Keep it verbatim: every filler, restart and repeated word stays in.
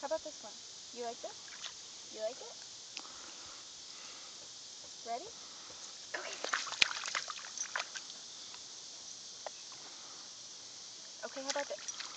about this one? You like this? You like it? Ready? Okay. Okay, how about this?